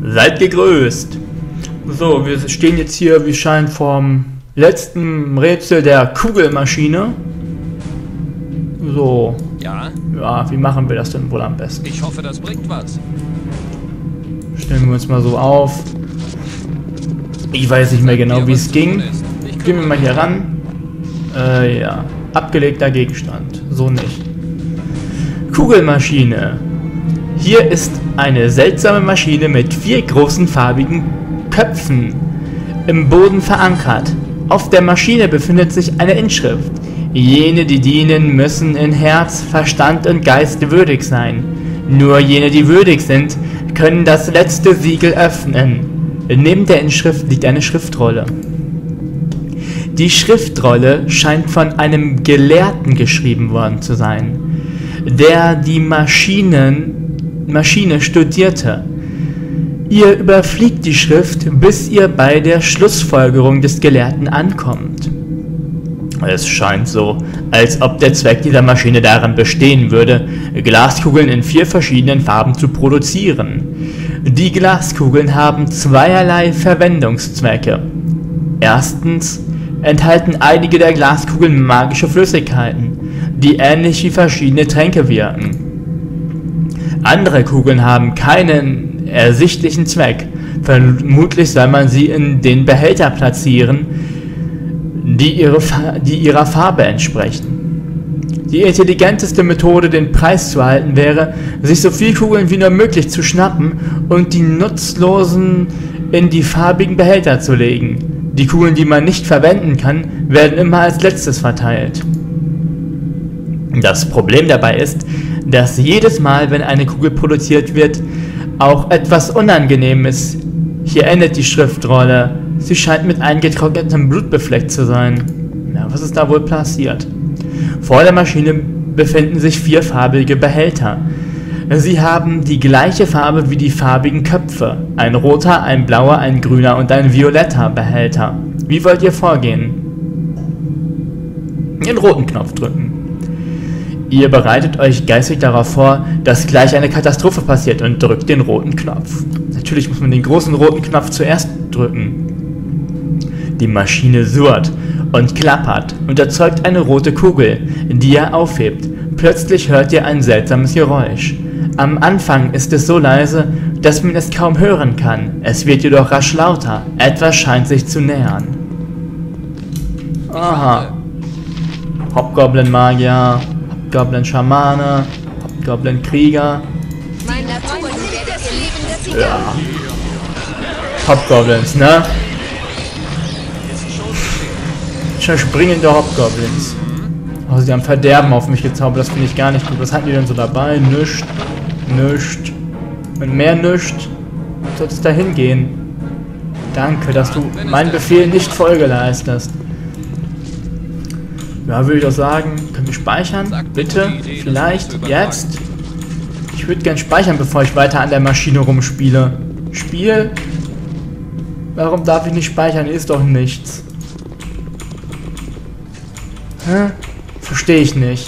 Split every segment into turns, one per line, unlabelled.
Seid gegrüßt. So, wir stehen jetzt hier, wie scheint, vorm letzten Rätsel der Kugelmaschine. So.
Ja?
Ja, wie machen wir das denn wohl am besten?
Ich hoffe, das bringt was.
Stellen wir uns mal so auf. Ich weiß nicht mehr genau, wie es ging. Gehen wir mal hier ran. Ja. Abgelegter Gegenstand. So nicht. Kugelmaschine. Hier ist eine seltsame Maschine mit 4 großen farbigen Köpfen im Boden verankert. Auf der Maschine befindet sich eine Inschrift. Jene, die dienen, müssen in Herz, Verstand und Geist würdig sein. Nur jene, die würdig sind, können das letzte Siegel öffnen. Neben der Inschrift liegt eine Schriftrolle. Die Schriftrolle scheint von einem Gelehrten geschrieben worden zu sein, der die Maschine studierte. Ihr überfliegt die Schrift, bis ihr bei der Schlussfolgerung des Gelehrten ankommt. Es scheint so, als ob der Zweck dieser Maschine darin bestehen würde, Glaskugeln in 4 verschiedenen Farben zu produzieren. Die Glaskugeln haben zweierlei Verwendungszwecke. Erstens enthalten einige der Glaskugeln magische Flüssigkeiten, die ähnlich wie verschiedene Tränke wirken. Andere Kugeln haben keinen ersichtlichen Zweck. Vermutlich soll man sie in den Behälter platzieren, die ihrer Farbe entsprechen. Die intelligenteste Methode, den Preis zu erhalten, wäre, sich so viele Kugeln wie nur möglich zu schnappen und die nutzlosen in die farbigen Behälter zu legen. Die Kugeln, die man nicht verwenden kann, werden immer als letztes verteilt. Das Problem dabei ist, dass jedes Mal, wenn eine Kugel produziert wird, auch etwas Unangenehmes. Hier endet die Schriftrolle. Sie scheint mit eingetrocknetem Blut befleckt zu sein. Ja, was ist da wohl passiert? Vor der Maschine befinden sich 4 farbige Behälter. Sie haben die gleiche Farbe wie die farbigen Köpfe. Ein roter, ein blauer, ein grüner und ein violetter Behälter. Wie wollt ihr vorgehen? Den roten Knopf drücken. Ihr bereitet euch geistig darauf vor, dass gleich eine Katastrophe passiert und drückt den roten Knopf. Natürlich muss man den großen roten Knopf zuerst drücken. Die Maschine surrt und klappert und erzeugt eine rote Kugel, die ihr aufhebt. Plötzlich hört ihr ein seltsames Geräusch. Am Anfang ist es so leise, dass man es kaum hören kann. Es wird jedoch rasch lauter. Etwas scheint sich zu nähern. Aha. Hobgoblin-Magier, Hobgoblin-Schamane, Hobgoblin-Krieger. Ja. Hobgoblins, ne? Schon springende Hobgoblins. Oh, sie haben Verderben auf mich gezaubert, das finde ich gar nicht gut. Was hatten die denn so dabei? Nischt. Nischt. Und mehr nischt. Soll es da hingehen? Danke, dass du meinen Befehl nicht Folge leistest. Ja, würde ich doch sagen. Können wir speichern? Bitte? Vielleicht? Jetzt? Ich würde gern speichern, bevor ich weiter an der Maschine rumspiele. Spiel? Warum darf ich nicht speichern? Ist doch nichts. Hä? Verstehe ich nicht.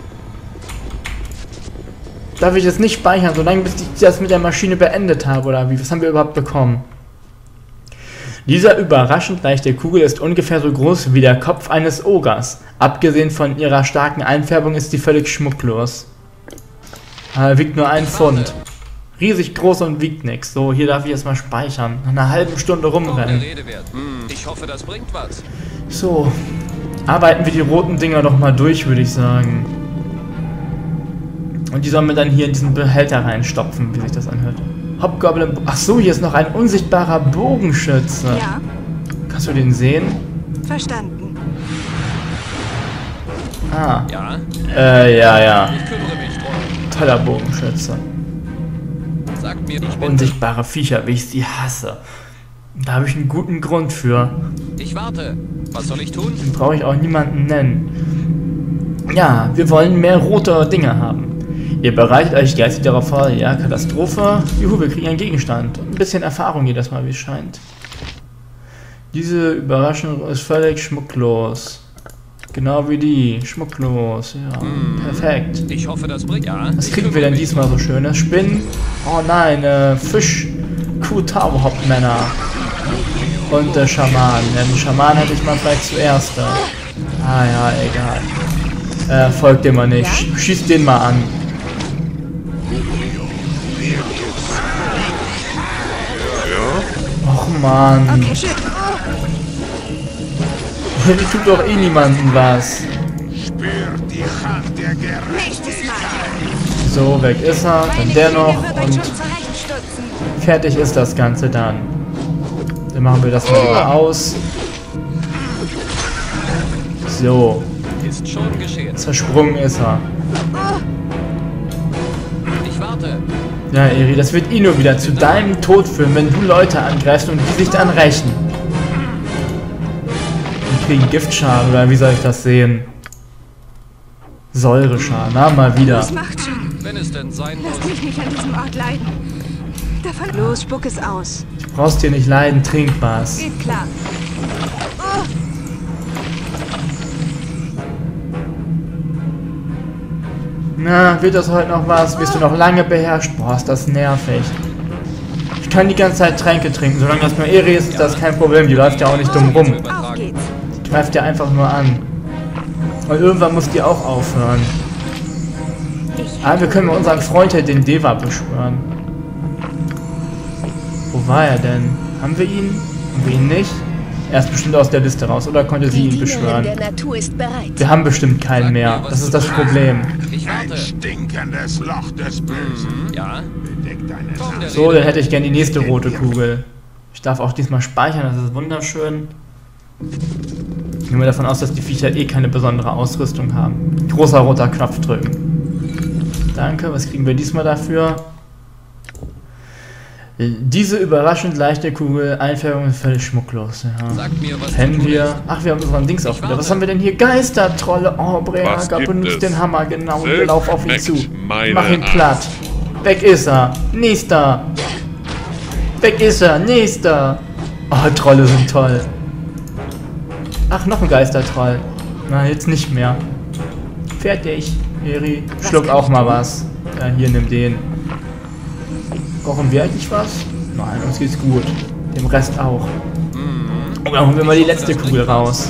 Darf ich das nicht speichern, solange bis ich das mit der Maschine beendet habe, oder wie? Was haben wir überhaupt bekommen? Dieser überraschend leichte Kugel ist ungefähr so groß wie der Kopf eines Ogers. Abgesehen von ihrer starken Einfärbung ist sie völlig schmucklos. Wiegt nur 1 Pfund. Riesig groß und wiegt nichts. So, hier darf ich erstmal speichern. Nach einer halben Stunde rumrennen.
Ich hoffe, das bringt was.
So. Arbeiten wir die roten Dinger doch mal durch, würde ich sagen. Und die sollen wir dann hier in diesen Behälter reinstopfen, wie sich das anhört. Hobgoblin... Ach so, hier ist noch ein unsichtbarer Bogenschütze.
Ja.
Kannst du den sehen?
Verstanden.
Ah.
Ja?
Ja.
Ich kümmere mich drum.
Toller Bogenschütze.
Sagt mir, ich bin...
Unsichtbare Viecher, wie ich sie hasse. Da habe ich einen guten Grund für.
Ich warte. Was soll ich tun?
Den brauche ich auch niemanden nennen. Ja, wir wollen mehr rote Dinge haben. Ihr bereitet euch geistig darauf vor, ja, Katastrophe. Juhu, wir kriegen einen Gegenstand. Und ein bisschen Erfahrung jedes Mal, wie es scheint. Diese Überraschung ist völlig schmucklos. Genau wie die. Schmucklos, ja. Perfekt.
Ich hoffe, das bringt... Ja?
Was kriegen wir denn diesmal so Schönes? Spinnen? Oh nein, Fischkugeln. Hauptmänner. Und der Schaman. Ja, den Schaman hätte ich mal vielleicht zuerst. Ah ja, egal. Folgt dem mal nicht. Schießt den mal an. Och man. Die tut doch eh niemandem was. So, weg ist er. Dann der noch. Und fertig ist das Ganze dann. Dann machen wir das mal wieder aus. So.
Ist schon geschehen.
Zersprungen ist er.
Ich warte.
Ja, Eri, das wird nur wieder zu deinem Tod führen, wenn du Leute angreifst und die sich dann rächen. Die kriegen Giftschaden, oder wie soll ich das sehen? Säureschaden, na, mal wieder.
Das macht schon.
Wenn es denn sein
Lass
muss.
mich nicht an diesem Ort leiden. Davon los, spuck es aus.
Du brauchst hier nicht leiden, trink was.
Geht klar.
Na, wird das heute noch was? Wirst du noch lange beherrscht? Boah, ist das nervig. Ich kann die ganze Zeit Tränke trinken. Solange das nur Eri ist, ist das kein Problem. Die läuft ja auch nicht dumm rum.
Auf geht's.
Die greift ja einfach nur an. Und irgendwann muss die auch aufhören. Ah, wir können mit unserem Freund hier den Deva beschwören. Wo war er denn? Haben wir ihn? Haben wir ihn nicht? Er ist bestimmt aus der Liste raus. Oder konnte sie ihn beschwören?
Der Natur ist bereit.
Wir haben bestimmt keinen mehr. Das ist das Problem.
Ich
Ein
warte.
stinkendes Loch des Bösen.
Ja.
Bedeckt deine
Komm, der
So, dann hätte ich gerne die nächste rote Kugel. Ich darf auch diesmal speichern, das ist wunderschön. Ich gehe mal davon aus, dass die Viecher eh keine besondere Ausrüstung haben. Großer roter Knopf drücken. Danke, was kriegen wir diesmal dafür? Diese überraschend leichte Kugel, Einfärbung ist völlig schmucklos. Ja.
Sag mir, was
Kennen
zu tun
wir.
ist.
Ach, wir haben unseren Dings auch wieder. Was haben wir denn hier? Geistertrolle. Oh,
Was
Breaker,
gibt
benutzt
es?
den Hammer, genau. Und wir laufen auf ihn
Selbst
zu.
schmeckt meine
Mach ihn
Art.
platt. Weg ist er. Nächster. Weg ist er. Nächster. Oh, Trolle sind toll. Ach, noch ein Geistertroll. Na, jetzt nicht mehr. Fertig. Eri, schluck auch mal was. Ja, hier, nimm den. Brauchen wir eigentlich was? Nein, uns geht's gut. Dem Rest auch. Und dann holen wir mal die letzte Kugel raus.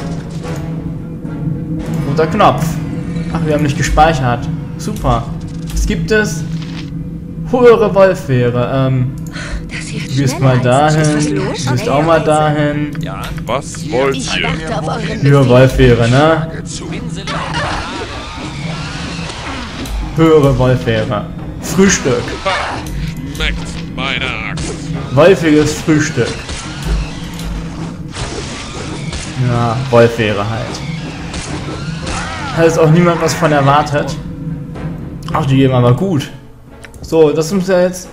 Roter Knopf. Ach, wir haben nicht gespeichert. Super. Was gibt es? Höhere Wolfwehre.
Das hier
Du gehst mal dahin. Du gehst auch mal dahin.
Ja.
Was wollt
Ich
ihr?
warte auf euren
Höhere Wolfwehre, ne?
Pinsel.
Höhere Wolfwehre. Frühstück.
Schmeckt meine Axt.
Wolfiges Frühstück. Ja, Wolfwehre halt. Hat jetzt auch niemand was von erwartet. Ach, die geben aber gut. So, das ist ja jetzt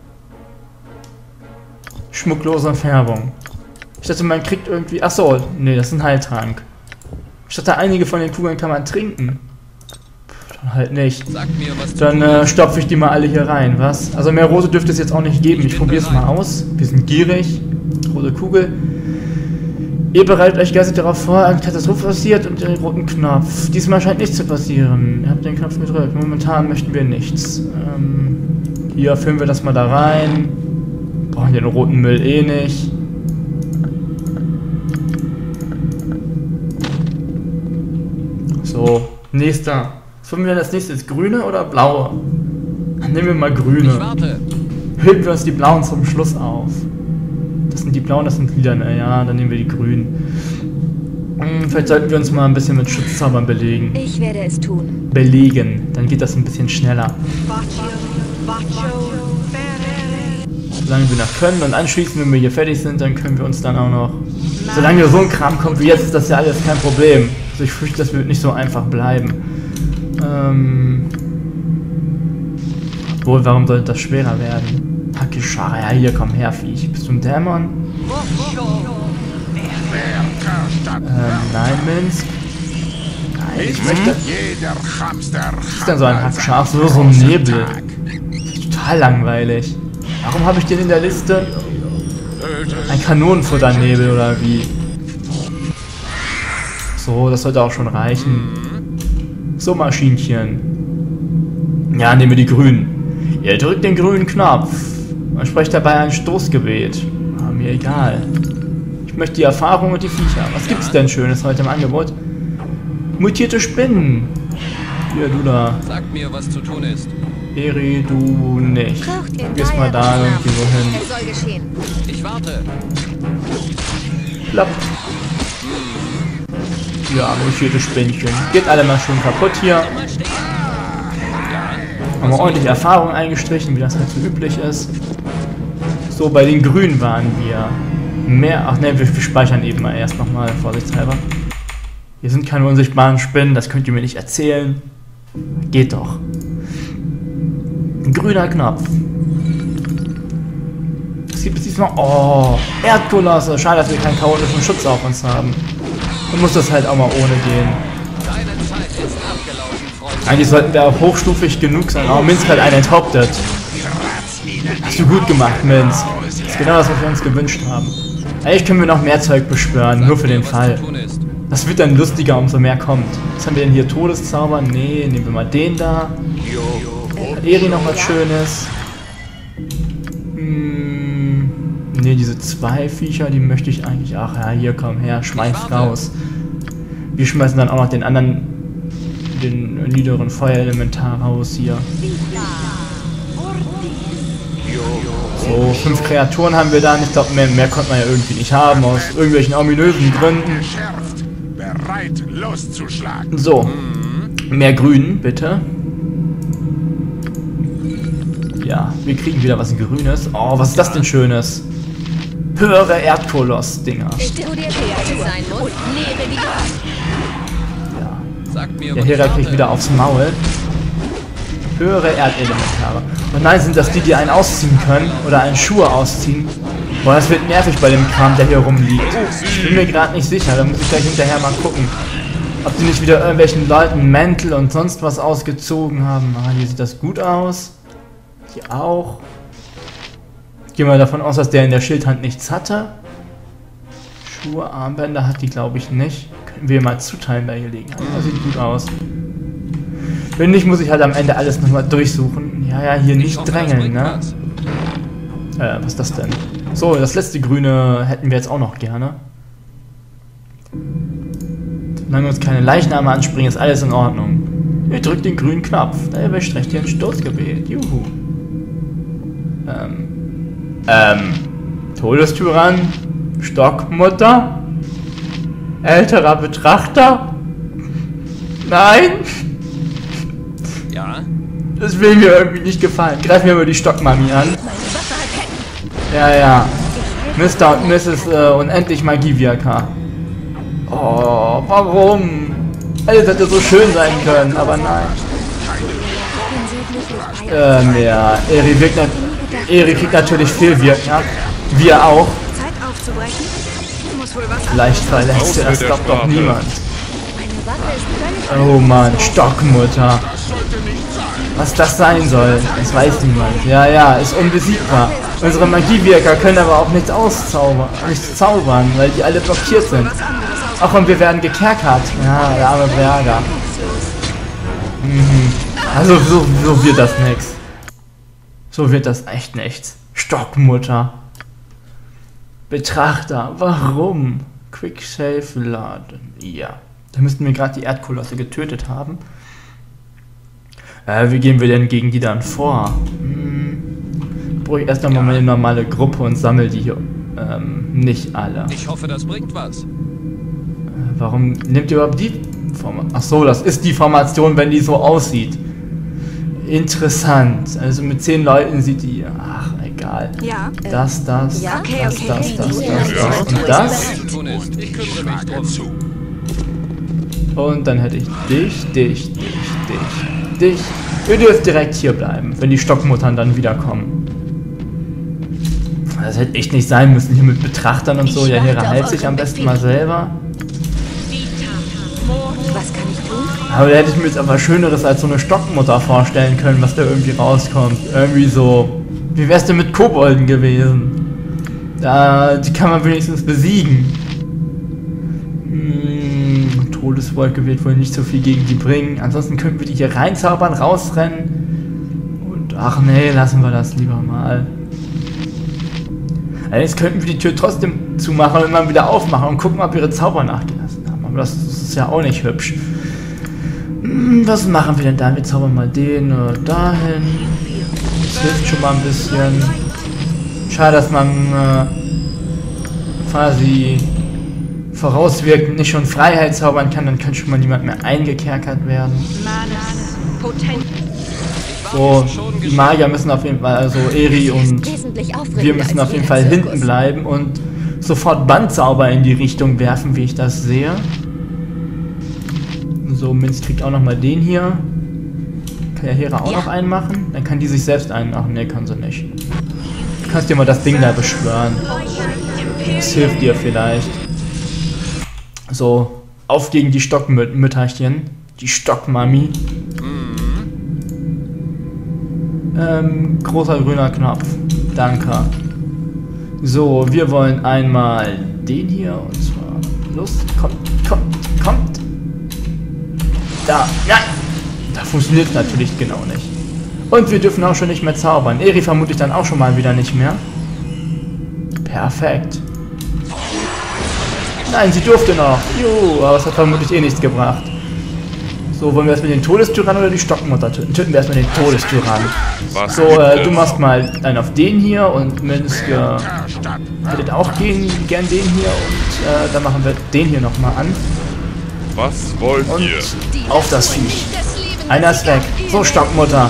schmucklose Färbung. Ich dachte, man kriegt irgendwie... Achso, nee, das ist ein Heiltrank. Ich dachte, einige von den Kugeln kann man trinken. Dann halt nicht.
Sag mir, was zu
Dann
tun ist.
stopfe ich die mal alle hier rein, was? Also mehr Rose dürfte es jetzt auch nicht geben. Ich probiere es mal aus. Wir sind gierig. Rote Kugel. Ihr bereitet euch geistig darauf vor, eine Katastrophe passiert und den roten Knopf. Diesmal scheint nichts zu passieren. Ihr habt den Knopf gedrückt. Momentan möchten wir nichts. Hier füllen wir das mal da rein. Brauchen den roten Müll eh nicht. So, nächster. Was wollen wir denn als nächstes? Grüne oder blaue? Dann nehmen wir mal
Ich
grüne.
warte.
Heben wir uns die blauen zum Schluss auf. Das sind die blauen, das sind lilane. Ja, dann nehmen wir die grünen. Vielleicht sollten wir uns mal ein bisschen mit Schutzzaubern belegen.
Ich werde es tun.
Belegen. Dann geht das ein bisschen schneller. Solange wir noch können und anschließend, wenn wir hier fertig sind, dann können wir uns dann auch noch... Solange so ein Kram kommt wie jetzt, ist das ja alles kein Problem. Also ich fürchte, das wird nicht so einfach bleiben. Wohl, warum sollte das schwerer werden? Hakeschara, ja hier, komm her, Viech. Bist du ein Dämon? Nein, Minsk. Nein, ich möchte...
Jeder Hamster
Was ist denn so ein Hakeschara? Ach so ein Nebel. Total langweilig. Warum habe ich den in der Liste? Ein Kanonenfutternebel oder wie? So, das sollte auch schon reichen. So, Maschinchen. Ja, nehmen wir die grünen. Ihr drückt den grünen Knopf. Man spricht dabei ein Stoßgebet. Ah, mir egal. Ich möchte die Erfahrung und die Viecher. Was gibt's denn Schönes heute im Angebot? Mutierte Spinnen. Hier, du da.
Sag mir, was zu tun ist.
Eri, du nicht.
Braucht ihr
Du gehst mal da irgendwie so hin.
Es soll geschehen.
Ich warte.
Klapp. Ja, mutierte Spinnchen. Geht alle mal schön kaputt hier. Haben wir ordentlich Erfahrung eingestrichen, wie das halt so üblich ist. So, bei den Grünen waren wir. Mehr. Ach ne, wir speichern eben mal erst nochmal, vorsichtshalber. Hier sind keine unsichtbaren Spinnen, das könnt ihr mir nicht erzählen. Geht doch. Ein grüner Knopf. Es gibt jetzt diesmal. Oh, Erdkolosse. Schade, dass wir keinen chaotischen Schutz auf uns haben. Dann muss das halt auch mal ohne gehen.
Deine Zeit ist abgelaufen, Freund.
Eigentlich sollten wir auch hochstufig genug sein. Oh, Minsk hat einen enthauptet. Hast du gut gemacht, Minsk. Das ist genau das, was wir uns gewünscht haben. Eigentlich können wir noch mehr Zeug beschwören, nur für den Fall. Das wird dann lustiger, umso mehr kommt. Was haben wir denn hier? Todeszauber? Nee, nehmen wir mal den da. Hat Eri noch was Schönes? Ne, diese zwei Viecher, die möchte ich eigentlich. Ach ja, hier komm her, schmeiß raus. Wir schmeißen dann auch noch den anderen, den niederen Feuerelementar raus hier. So, 5 Kreaturen haben wir dann. Ich glaube, mehr konnte man ja irgendwie nicht haben, aus irgendwelchen ominösen Gründen.
Bereit, loszuschlagen.
So, mehr Grün, bitte. Ja, wir kriegen wieder was Grünes. Oh, was ist das denn Schönes? Höhere Erdkoloss-Dinger.
Studier sein muss und lebe die Wahrheit.
Ja.
Sag mir,
Der
was
Hera
ich
kriegt
warte.
wieder aufs Maul. Höhere Erdelementare. Und nein, sind das die einen ausziehen können? Oder einen Schuhe ausziehen? Boah, das wird nervig bei dem Kram, der hier rumliegt. Ich bin mir gerade nicht sicher, da muss ich gleich hinterher mal gucken. Ob die nicht wieder irgendwelchen Leuten Mäntel und sonst was ausgezogen haben. Ah, hier sieht das gut aus. Hier auch. Ich gehe mal davon aus, dass der in der Schildhand nichts hatte. Schuhe, Armbänder hat die, glaube ich, nicht. Können wir mal zuteilen bei Gelegenheit. Das sieht gut aus. Wenn nicht, muss ich halt am Ende alles nochmal durchsuchen. Ja, hier
Ich
nicht
hoffe, das
drängeln,
bringt
ne?
was.
Was ist das denn? So, das letzte Grüne hätten wir jetzt auch noch gerne. Solange uns keine Leichname anspringen, ist alles in Ordnung. Ihr drückt den grünen Knopf. Da erwischt recht hier ein Stoßgebet. Juhu. Todestyrann? Stockmutter? Älterer Betrachter? Nein?
Ja?
Das will mir irgendwie nicht gefallen. Greif mir mal die Stockmami an. Ja. Mr. und Mrs. Unendlich Magiewirker. Oh, warum? Alles hätte so schön sein können, aber nein. Ja, Eri kriegt natürlich viel Wirken ab. Wir auch.
Zeit aufzubrechen. Muss wohl was
Leicht verletzt, das glaubt doch niemand.
Meine Waffe ist völlig
Oh Mann, Stockmutter. Was das sein soll, das weiß niemand. Ja, ist unbesiegbar. Unsere Magiewirker können aber auch nichts zaubern, weil die alle blockiert sind. Ach, und wir werden gekerkert. Ja, der arme Berger. Also, so wird das nix. So wird das echt nichts. Stockmutter. Betrachter, warum? Quick Save laden. Ja. Da müssten wir gerade die Erdkolosse getötet haben. Wie gehen wir denn gegen die dann vor? Brauche ich erst einmal meine normale Gruppe und sammle die hier. Nicht alle.
Ich hoffe, das bringt was.
Warum nimmt ihr überhaupt die Formation? Achso, das ist die Formation, wenn die so aussieht. Interessant. Also mit 10 Leuten sieht die. Ach, egal.
Ja.
Das.
Ja, okay.
Und das.
Was zu tun ist. Ich kümmere mich drum.
Und dann hätte ich dich. Ihr dürft direkt hier bleiben, wenn die Stockmuttern dann wiederkommen. Das hätte echt nicht sein müssen, hier mit Betrachtern und so. Ja, Hera heilt sich am besten mal selber.
Was kann ich tun?
Aber da hätte ich mir jetzt aber Schöneres als so eine Stockmutter vorstellen können, was da irgendwie rauskommt. Irgendwie so. Wie wär's denn mit Kobolden gewesen? Die kann man wenigstens besiegen. Todeswolke wird wohl nicht so viel gegen die bringen. Ansonsten könnten wir die hier reinzaubern, rausrennen. Und ach nee, lassen wir das lieber mal. Allerdings könnten wir die Tür trotzdem zumachen und immer wieder aufmachen und gucken, ob ihre Zauber nachgelassen haben. Aber das ist ja auch nicht hübsch. Was machen wir denn da? Wir zaubern mal den oder dahin. Das hilft schon mal ein bisschen. Schade, dass man quasi vorauswirkend nicht schon Freiheit zaubern kann, dann kann schon mal niemand mehr eingekerkert werden. So, die Magier müssen auf jeden Fall, also Eri und wir müssen auf jeden Fall hinten bleiben und sofort Bandzauber in die Richtung werfen, wie ich das sehe. So, Minz kriegt auch nochmal den hier. Kann ja Hera auch noch einen machen? Dann kann die sich selbst einen machen. Ne, kann sie nicht. Du kannst dir mal das Ding da beschwören. Das hilft dir vielleicht. So, auf gegen die Stockmütterchen. Die Stockmami. Großer grüner Knopf. Danke. So, wir wollen einmal den hier. Und zwar, los, kommt. Da, nein! Da funktioniert natürlich genau nicht. Und wir dürfen auch schon nicht mehr zaubern. Eri vermutlich dann auch schon mal wieder nicht mehr. Perfekt. Nein, sie durfte noch. Juhu, aber es hat vermutlich eh nichts gebracht. So, wollen wir erstmal den Todestyrann oder die Stockmutter töten? Töten wir erstmal den Todestyrann. So, du machst mal einen auf den hier und Minske hättet auch gern den hier und dann machen wir den hier nochmal an.
Was wollt
und
ihr?
Auf das Viech. Einer ist weg. So, Stockmutter.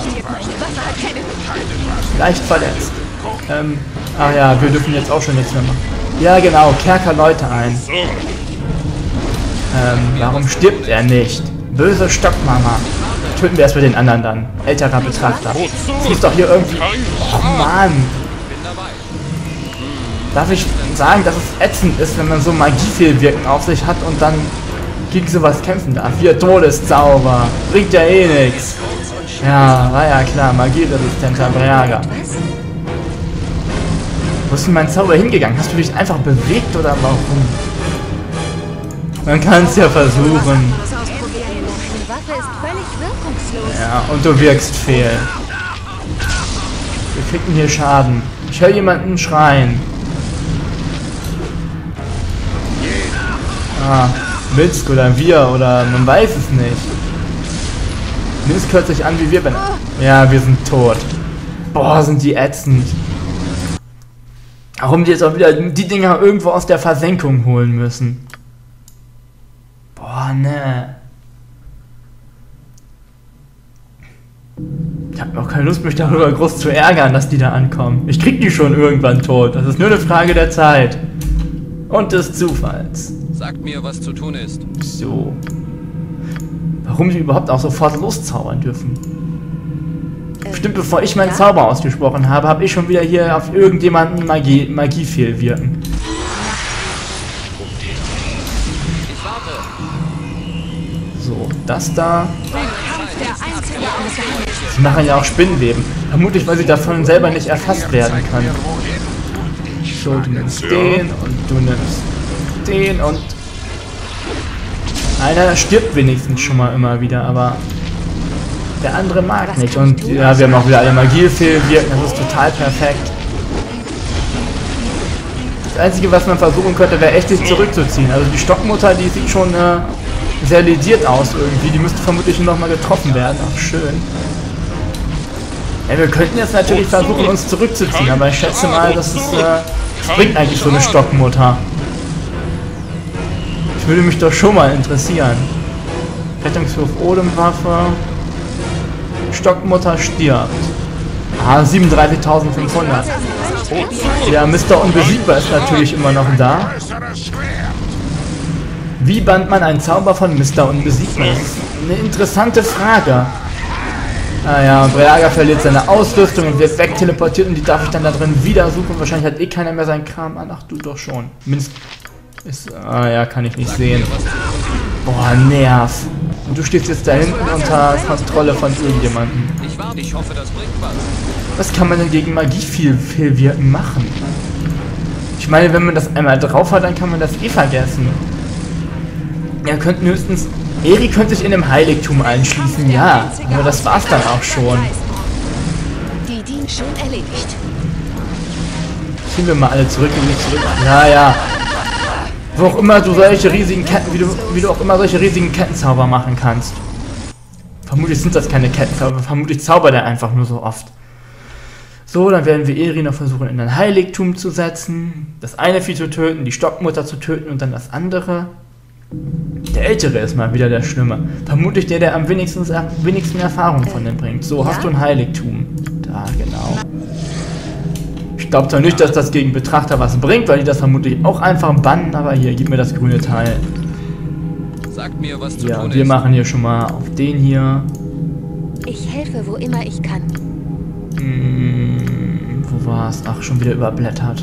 Leicht verletzt. Ach ja, wir dürfen jetzt auch schon nichts mehr machen. Ja, genau, kerker Leute ein. Warum stirbt er nicht? Böse Stockmama. Töten wir erstmal den anderen dann. Älterer Betrachter. Das muss doch hier irgendwie... Oh Mann. Darf ich sagen, dass es ätzend ist, wenn man so Magiefehlwirken auf sich hat und dann gegen sowas kämpfen darf? Hier, Todeszauber. Bringt ja eh nichts. Ja, war ja klar. Magieresistenter Braga. Wo ist denn mein Zauber hingegangen? Hast du dich einfach bewegt oder warum? Man kann es ja versuchen. Ja, und du wirkst fehl. Wir kriegen hier Schaden. Ich höre jemanden schreien. Ah, Minsk oder wir oder man weiß es nicht. Minsk hört sich an wie wir. Ja, wir sind tot. Boah, sind die ätzend. Warum die jetzt auch wieder die Dinger irgendwo aus der Versenkung holen müssen. Boah, ne. Ich habe auch keine Lust, mich darüber groß zu ärgern, dass die da ankommen. Ich krieg die schon irgendwann tot. Das ist nur eine Frage der Zeit. Und des Zufalls.
Sagt mir, was zu tun ist.
So. Warum die überhaupt auch sofort loszaubern dürfen. Bestimmt bevor ich meinen Zauber ausgesprochen habe, habe ich schon wieder hier auf irgendjemanden Magiefehl wirken.
Ich warte.
So, das da. Sie machen ja auch Spinnenweben. Vermutlich, weil sie davon selber nicht erfasst werden können. So, du nimmst den und du nimmst den und... Einer stirbt wenigstens schon mal immer wieder, aber... Der andere mag nicht. Und ja, wir haben auch wieder alle Magiefehl wirken. Das ist total perfekt. Das Einzige, was man versuchen könnte, wäre echt, sich zurückzuziehen. Also die Stockmutter, die sieht schon sehr lediert aus irgendwie. Die müsste vermutlich noch mal getroffen werden. Ach, schön. Ja, wir könnten jetzt natürlich versuchen, uns zurückzuziehen. Aber ich schätze mal, das bringt eigentlich so eine Stockmutter. Das würde mich doch schon mal interessieren. Rettungswurf Odemwaffe. Stockmutter stirbt. Ah, 37.500. Ja, Mr. Unbesiegbar ist natürlich immer noch da. Wie bannt man einen Zauber von Mr. Unbesiegbar? Das ist eine interessante Frage. Ah ja, Braga verliert seine Ausrüstung und wird wegteleportiert und die darf ich dann da drin wieder suchen. Wahrscheinlich hat eh keiner mehr seinen Kram an. Ach, du doch schon. Minsk ist... Ah ja, kann ich nicht sehen. Boah, Nerv. Und du stehst jetzt da hinten unter Kontrolle von irgendjemandem.
Ich warte, ich hoffe, das bringt was.
Was kann man denn gegen Magiefehlwirken machen? Ich meine, wenn man das einmal drauf hat, dann kann man das eh vergessen. Ja, könnten höchstens... Eri könnte sich in dem Heiligtum einschließen, ja. Aber das war's dann auch schon.
Die Dienst schon erledigt.
Ziehen wir mal alle zurück, Ja. Wo auch immer du solche riesigen Ketten, wie du auch immer solche riesigen Kettenzauber machen kannst. Vermutlich sind das keine Kettenzauber, vermutlich zaubert er einfach nur so oft. So, dann werden wir Eri noch versuchen, in ein Heiligtum zu setzen. Das eine Vieh zu töten, die Stockmutter zu töten und dann das andere. Der Ältere ist mal wieder der Schlimme. Vermutlich der am wenigsten Erfahrung von dem bringt. So, hast du ein Heiligtum. Da, genau. Ich glaube zwar nicht, dass das gegen Betrachter was bringt, weil die das vermutlich auch einfach bannen, aber hier, gib mir das grüne Teil.
Sagt mir, was zu
Ja,
tun
wir
ist.
machen hier schon mal auf den hier.
Ich helfe, wo immer ich kann.
Wo war's? Ach, schon wieder überblättert.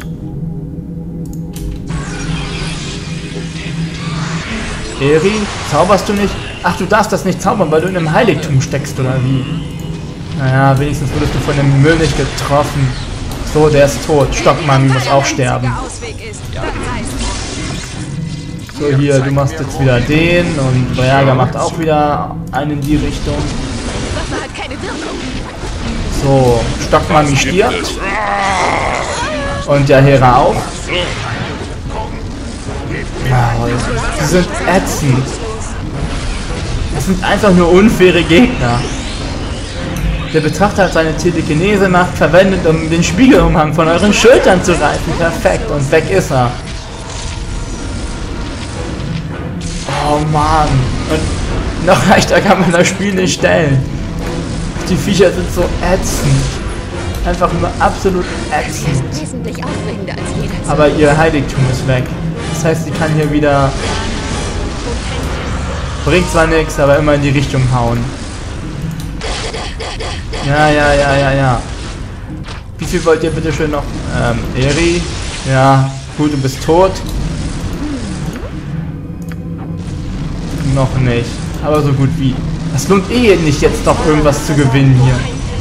Eri, zauberst du nicht? Ach, du darfst das nicht zaubern, weil du in einem Heiligtum steckst, oder wie? Naja, wenigstens wurdest du von dem Müll nicht getroffen. So, der ist tot. Stockmami muss auch sterben. So, hier, du machst jetzt wieder den und Bayaga macht auch wieder einen in die Richtung.
Waffe hat keine Wirkung.
So, Stockmami stirbt. Und der Hera auch. Oh, die sind ätzend. Das sind einfach nur unfaire Gegner. Der Betrachter hat seine Telekinese-Macht verwendet, um den Spiegelumhang von euren Schultern zu reißen. Perfekt, und weg ist er. Oh Mann. Und noch leichter kann man das Spiel nicht stellen. Die Viecher sind so ätzend. Einfach nur absolut ätzend.
Die ist wesentlich aufregender als jeder.
Aber ihr Heiligtum ist weg. Das heißt, sie kann hier wieder... Bringt zwar nichts, aber immer in die Richtung hauen. Ja. Wie viel wollt ihr bitte schön noch? Eri? Ja, gut, du bist tot. Noch nicht. Aber so gut wie. Das lohnt eh nicht, jetzt noch irgendwas zu gewinnen hier.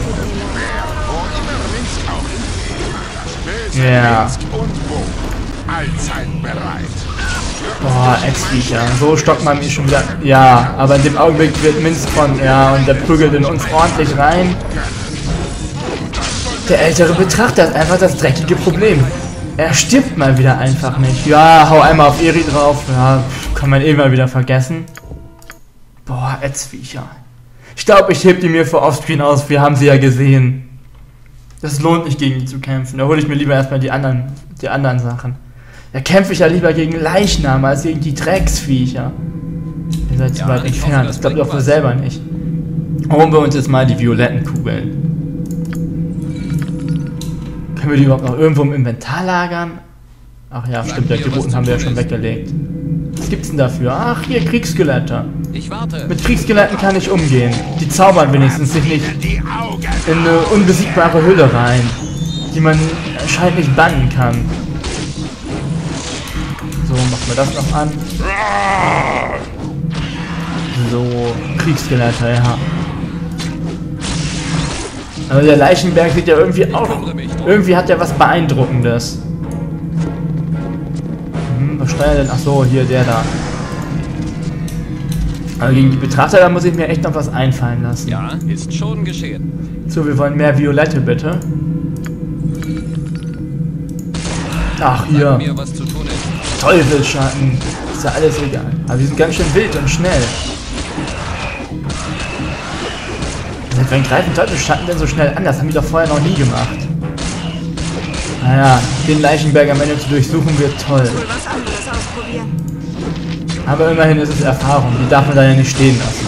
Ja.
Allzeit bereit.
Boah, Ex-Viecher. So stockt man mich schon wieder. Ja, aber in dem Augenblick wird Minsk von. Ja, und der prügelt in uns ordentlich rein. Der ältere Betrachter ist einfach das dreckige Problem. Er stirbt mal wieder einfach nicht. Ja, hau einmal auf Eri drauf. Ja, kann man eh mal wieder vergessen. Boah, Ex-Viecher. Ich glaube, ich heb die mir für Offscreen aus. Wir haben sie ja gesehen. Das lohnt nicht, gegen die zu kämpfen. Da hole ich mir lieber erstmal die anderen Sachen. Da kämpfe ich ja lieber gegen Leichname als gegen die Drecksviecher. Ihr seid zu weit entfernt. Das glaubt ihr auch wohl selber nicht. Holen wir uns jetzt mal die violetten Kugeln. Können wir die überhaupt noch irgendwo im Inventar lagern? Ach ja, stimmt, die roten haben wir ja schon weggelegt. Was gibt's denn dafür? Ach, hier, Kriegsskelette.
Ich warte.
Mit Kriegsskeletten kann ich umgehen. Die zaubern wenigstens sich nicht in eine unbesiegbare Hülle rein, die man anscheinend nicht bannen kann. So, machen wir das noch an. So, Kriegsskelette, ja. Also der Leichenberg sieht ja irgendwie auch... Irgendwie hat er was Beeindruckendes. Was steuert denn? Achso, hier, der da. Aber gegen die Betrachter, da muss ich mir echt noch was einfallen lassen.
Ja, ist schon geschehen.
So, wir wollen mehr Violette, bitte. Ach, hier.
Sag mir, was zu tun ist.
Teufelsschatten. Ist ja alles egal. Aber die sind ganz schön wild und schnell. Seit wann greifen Teufelsschatten denn so schnell an? Das haben die doch vorher noch nie gemacht. Naja, den Leichenberg am Ende zu durchsuchen wird toll.
Wohl was anderes ausprobieren.
Aber immerhin ist es Erfahrung. Die darf man da ja nicht stehen lassen.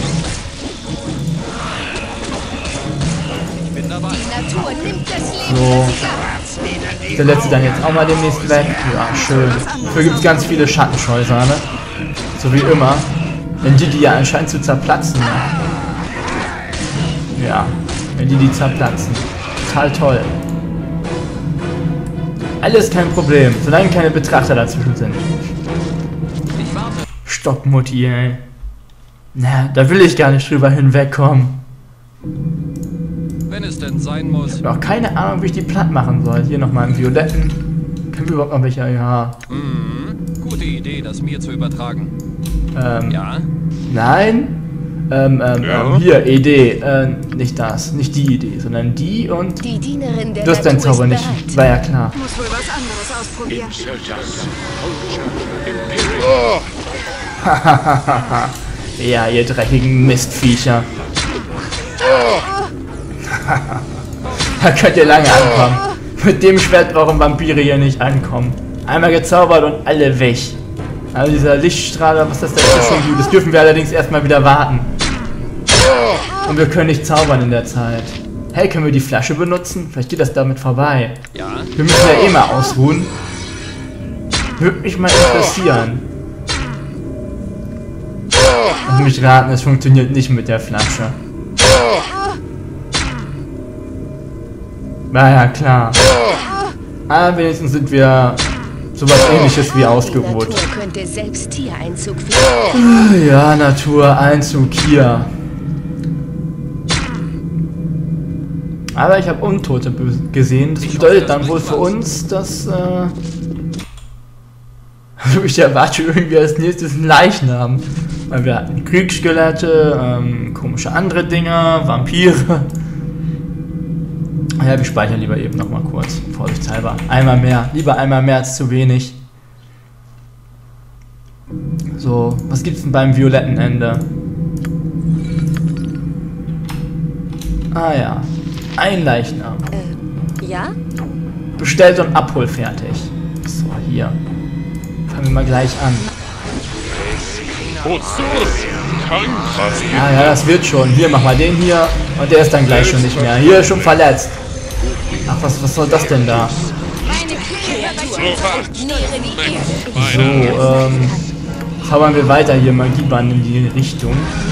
Ich bin dabei.
Die Natur nimmt das Leben.
So. Ist der letzte dann jetzt auch mal demnächst weg? Ja, schön. Dafür gibt es ganz viele Schattenscheuser, ne? So wie immer. Wenn die ja anscheinend zu zerplatzen. Ja, wenn die zerplatzen. Total toll. Alles kein Problem, solange keine Betrachter dazwischen sind.
Ich warte.
Stockmutti, ey. Na, da will ich gar nicht drüber hinwegkommen.
Wenn es denn sein muss.
Ich habe auch keine Ahnung, wie ich die platt machen soll. Hier nochmal im Violetten. Können wir überhaupt noch welche? Ja.
Gute Idee, das mir zu übertragen. Ja?
Nein? Hier, Idee. Nicht nicht die Idee, sondern die und...
Die Dienerin der
Du hast deinen
Natur
Zauber
ist
nicht.
bereit.
War ja klar.
Muss wohl was anderes ausprobieren.
Ja, ihr dreckigen Mistviecher. Da könnt ihr lange ankommen. Mit dem Schwert brauchen Vampire hier nicht ankommen. Einmal gezaubert und alle weg. Also dieser Lichtstrahler, was das da ist, schon gut. Das dürfen wir allerdings erstmal wieder warten. Und wir können nicht zaubern in der Zeit. Hey, können wir die Flasche benutzen? Vielleicht geht das damit vorbei.
Ja.
Wir müssen ja eh mal ausruhen. Würde mich mal interessieren. Lass mich raten, es funktioniert nicht mit der Flasche. Naja, klar. Aber wenigstens sind wir sowas Ähnliches wie ausgeruht.
Natur könnte selbst Tiereinzug finden.
Ja, Natureinzug hier. Aber ich habe Untote gesehen. Das bedeutet dann wohl für uns, dass ich erwarte irgendwie als nächstes einen Leichnam. Weil wir hatten Kriegsskelette, komische andere Dinger, Vampire. Ja, wir speichern lieber eben nochmal kurz, vorsichtshalber. Einmal mehr, lieber einmal mehr als zu wenig. So, was gibt's denn beim violetten Ende? Ah ja, ein Leichnam.
Ja?
Bestellt und abholfertig. So, hier. Fangen wir mal gleich an. Ah ja, das wird schon. Hier, mach mal den hier. Und der ist dann gleich schon nicht mehr. Hier ist schon verletzt. Ach, was soll das denn da? So, zaubern wir weiter hier Magieband in die Richtung.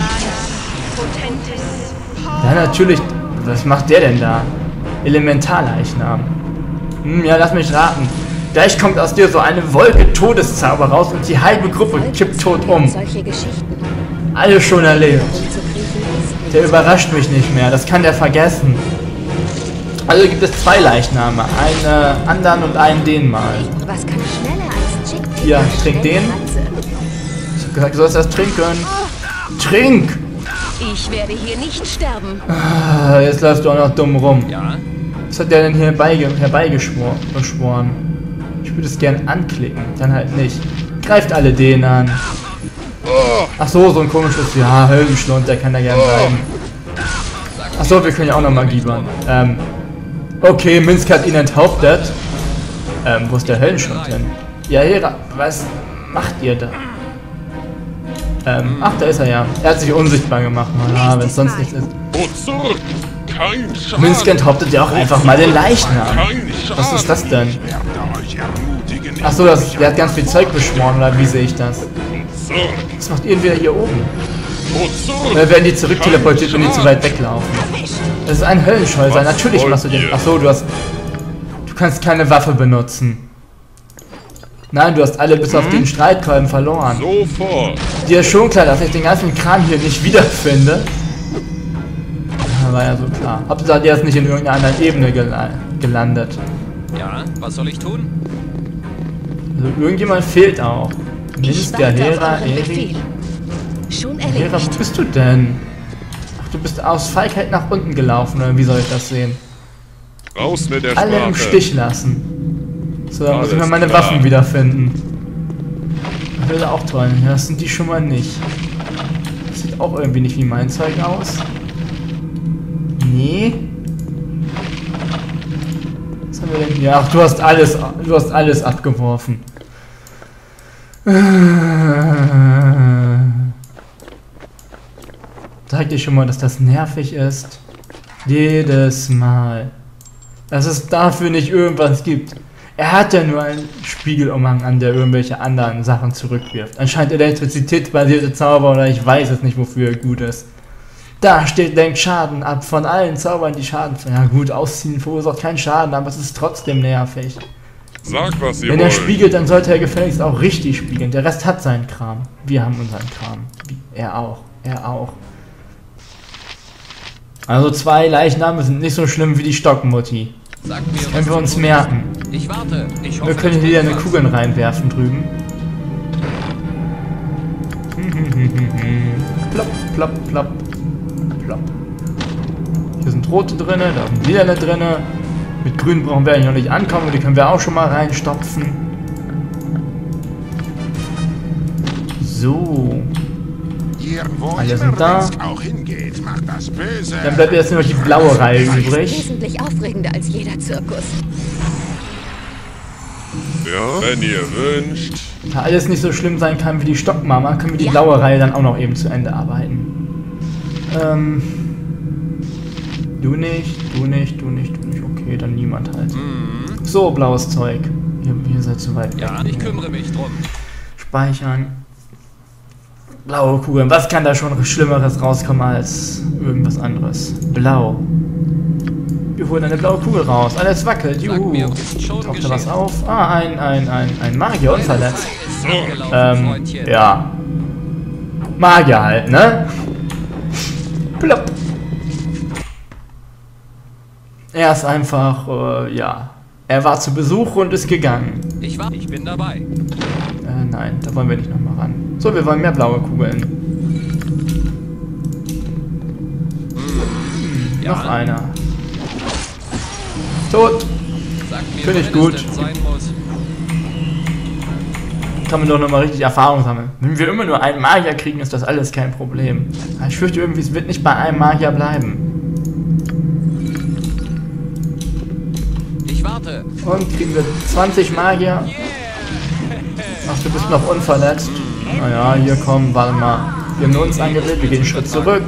Ja, natürlich. Was macht der denn da? Elementarleichnam. Ja, lass mich raten. Gleich kommt aus dir so eine Wolke Todeszauber raus und die halbe Gruppe kippt tot um. Alles schon erlebt. Der überrascht mich nicht mehr, das kann der vergessen. Also gibt es zwei Leichname, einen anderen und einen den mal.
Was kann schneller als Chick?
Hier, trink den. Ich hab gesagt, du sollst das trinken. Trink!
Ich werde hier nicht sterben.
Ah, jetzt läufst du auch noch dumm rum.
Ja.
Was hat der denn hier herbeigeschworen? Ich würde es gern anklicken, dann halt nicht. Greift alle den an. Ach so, so ein komisches, ja, Höllenschlund, der kann da gern bleiben. Ach so, wir können ja auch noch Magieband. Okay, Minsk hat ihn enthauptet. Wo ist der Höllenschlund hin? Ja, Hera, was macht ihr da? Ach, da ist er ja. Er hat sich unsichtbar gemacht, ja, wenn es sonst nichts ist. Minsk enthauptet ja auch einfach mal den Leichnam. Was ist das denn? Ach so, der hat ganz viel Zeug beschworen, oder wie sehe ich das? Was macht ihr wieder hier oben? Oder werden die zurückteleportiert, wenn die zu weit weglaufen? Das ist ein Höllenscheuser, natürlich machst du den... Ach so, du kannst keine Waffe benutzen. Nein, du hast alle bis auf den Streitkolben verloren.
Sofort.
Dir ist schon klar, dass ich den ganzen Kram hier nicht wiederfinde. War ja so klar. Hauptsache, der ist nicht in irgendeiner anderen Ebene gelandet.
Ja, was soll ich tun?
Also irgendjemand fehlt auch. Minsk, der Hera, Erik. Hera, wo bist du denn? Ach, du bist aus Feigheit nach unten gelaufen, oder wie soll ich das sehen?
Raus mit der
Alle im Stich lassen. So, dann muss ich mal meine Waffen wiederfinden. Das wäre auch toll. Ja, das sind die schon mal nicht. Das sieht auch irgendwie nicht wie mein Zeug aus. Nee. Was haben wir denn hier? Ach, du hast alles abgeworfen. Sag dir schon mal, dass das nervig ist. Jedes Mal. Dass es dafür nicht irgendwas gibt. Er hat ja nur einen Spiegelumhang an, der irgendwelche anderen Sachen zurückwirft. Anscheinend elektrizitätsbasierte Zauber oder ich weiß es nicht, wofür er gut ist. Da steht, lenkt Schaden ab von allen Zaubern, die Schaden... Ja gut, ausziehen verursacht keinen Schaden, aber es ist trotzdem nervig.
Sag, was ihr
Wenn er
wollt.
spiegelt, dann sollte er gefälligst auch richtig spiegeln. Der Rest hat seinen Kram. Wir haben unseren Kram. Er auch. Er auch. Also 2 Leichname sind nicht so schlimm wie die Stockmutti.
Sag mir,
Das können wir uns merken.
Ich warte. Ich hoffe,
Wir können hier eine Kugeln reinwerfen drüben. Plopp, plopp, plopp. Plopp. Hier sind rote drinne, da sind lilane drinne. Mit grün brauchen wir eigentlich noch nicht ankommen, die können wir auch schon mal reinstopfen. So.
Irgendwo
Alle sind da.
auch hingeht, macht das Böse.
Dann bleibt jetzt nur noch die blaue Reihe übrig.
Wesentlich aufregender als jeder Zirkus.
Ja, wenn ihr wünscht.
Da alles nicht so schlimm sein kann wie die Stockmama, können wir die blaue Reihe dann auch noch eben zu Ende arbeiten. Du nicht. Okay, dann niemand halt. So, blaues Zeug. Ihr seid zu weit weg.
Ja, ich kümmere mich drum.
Speichern. Blaue Kugeln. Was kann da schon Schlimmeres rauskommen als irgendwas anderes? Blau. Wir holen eine blaue Kugel raus. Alles wackelt. Juhu. Taucht da was auf? Ah, ein Magier unverletzt. Ja. Magier halt, ne? Plopp. Er ist einfach, ja. Er war zu Besuch und ist gegangen.
Ich bin dabei.
Nein, da wollen wir nicht nochmal ran. So, wir wollen mehr blaue Kugeln.
Ja.
Noch einer. Tot. Finde ich gut. Kann man doch nochmal richtig Erfahrung sammeln. Wenn wir immer nur einen Magier kriegen, ist das alles kein Problem. Aber ich fürchte irgendwie, es wird nicht bei einem Magier bleiben.
Ich warte.
Und kriegen wir 20 Magier. Ach, du bist noch unverletzt. Naja, hier kommen, warte mal. Wir haben uns angewählt, wir gehen einen Schritt zurück.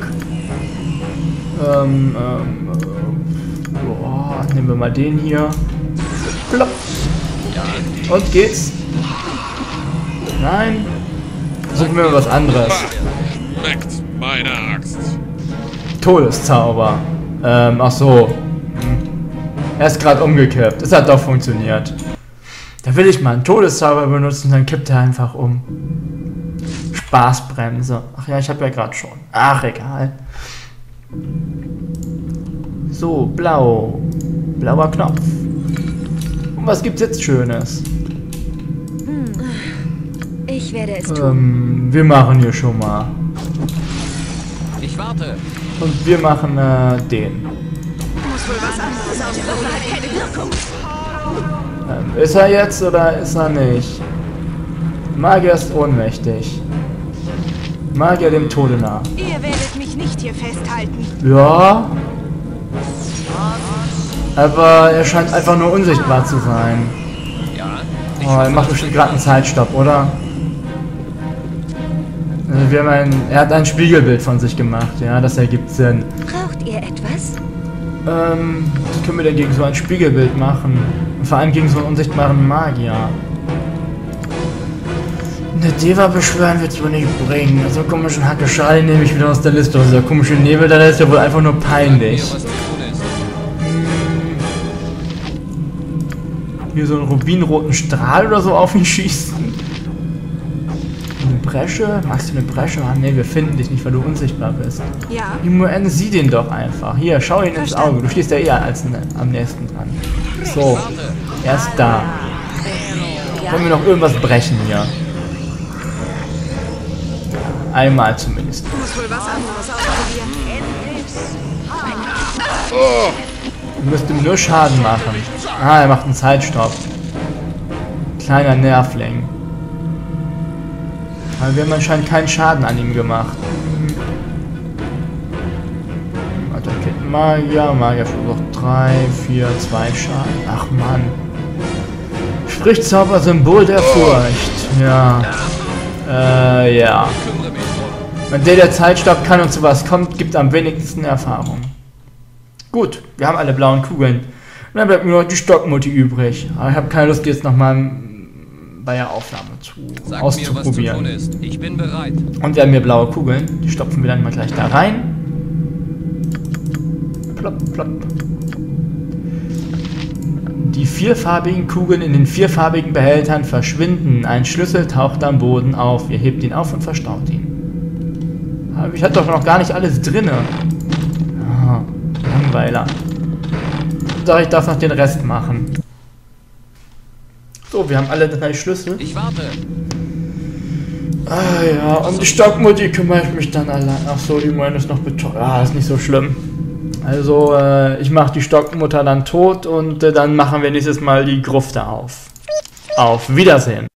Nehmen wir mal den hier. Plopp. Und geht's? Nein. Versuchen wir mal was anderes.
Schmeckt meine Axt.
Todeszauber. Ach so. Er ist gerade umgekippt. Es hat doch funktioniert. Da will ich mal einen Todeszauber benutzen, dann kippt er einfach um. Spaßbremse. Ach ja, ich habe ja gerade schon. Ach, egal. So, blau. Blauer Knopf. Und was gibt's jetzt Schönes?
Ich werde es tun.
Wir machen hier schon mal.
Ich warte.
Und wir machen den.
Muss wohl was anderes ausprobieren. Keine Wirkung.
Ist er jetzt oder ist er nicht? Magier ist ohnmächtig. Magier dem Tode nah.
Ihr werdet mich nicht hier festhalten.
Ja. Aber er scheint einfach nur unsichtbar zu sein.
Ja.
Oh, er macht bestimmt gerade einen Zeitstopp, oder? Also er hat ein Spiegelbild von sich gemacht, ja, das ergibt Sinn.
Braucht ihr etwas?
Was können wir denn gegen so ein Spiegelbild machen? Und vor allem gegen so einen unsichtbaren Magier. Eine Deva beschwören wird es wohl nicht bringen. So einen komischen Hackeschal nehme ich wieder aus der Liste. Dieser komische Nebel, der ist ja wohl einfach nur peinlich. Hier so einen rubinroten Strahl oder so auf ihn schießen. Eine Bresche? Magst du eine Bresche? Ah, ne, wir finden dich nicht, weil du unsichtbar bist.
Ja.
Immerhin, sieh den doch einfach. Hier, schau ihn ins Auge. Du stehst ja eher am nächsten dran. So, er ist da. Wollen wir noch irgendwas brechen hier? Einmal zumindest.
Muss wohl was anderes ausprobieren.
Du müsst ihm nur Schaden machen. Ah, er macht einen Zeitstopp. Kleiner Nervling. Aber wir haben anscheinend keinen Schaden an ihm gemacht. Attackiert Magier. Magier verursacht 3, 4, 2 Schaden. Ach Mann. Sprichzauber, Symbol der Furcht. Ja. Ja. Wenn der Zeitstopp kann und sowas kommt, gibt am wenigsten Erfahrung. Gut, wir haben alle blauen Kugeln. Und dann bleibt nur noch die Stockmutti übrig. Aber ich habe keine Lust, jetzt nochmal bei der Aufnahme auszuprobieren.
Mir, was zu tun ist. Ich bin bereit.
Und wir haben hier blaue Kugeln. Die stopfen wir dann mal gleich da rein. Plopp, plopp. Die vierfarbigen Kugeln in den vierfarbigen Behältern verschwinden. Ein Schlüssel taucht am Boden auf. Ihr hebt ihn auf und verstaut ihn. Aber ich hatte doch noch gar nicht alles drinne. Ah, Langweiler. Doch, ich darf noch den Rest machen. So, wir haben alle 3 Schlüssel.
Ich warte.
Ah ja, um die Stockmutti kümmere ich mich dann allein. Ach so, die Moine ist noch beteuert. Ah, ist nicht so schlimm. Also, ich mache die Stockmutter dann tot und dann machen wir nächstes Mal die Grufte auf. Auf Wiedersehen.